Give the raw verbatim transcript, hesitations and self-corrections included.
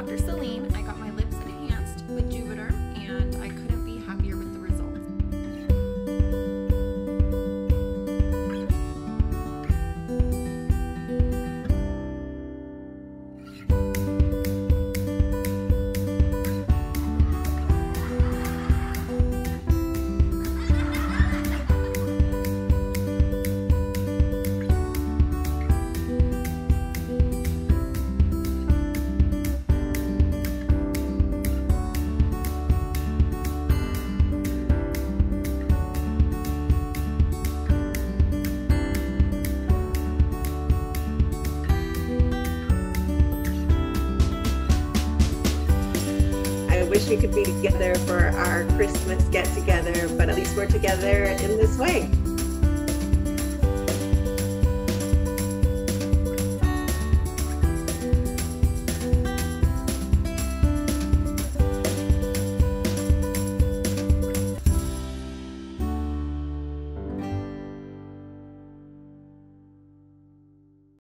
Doctor Selene. I got my lips enhanced with Jupiter, and I couldn't be happier with the results. I wish we could be together for our Christmas get-together, but at least we're together in this way.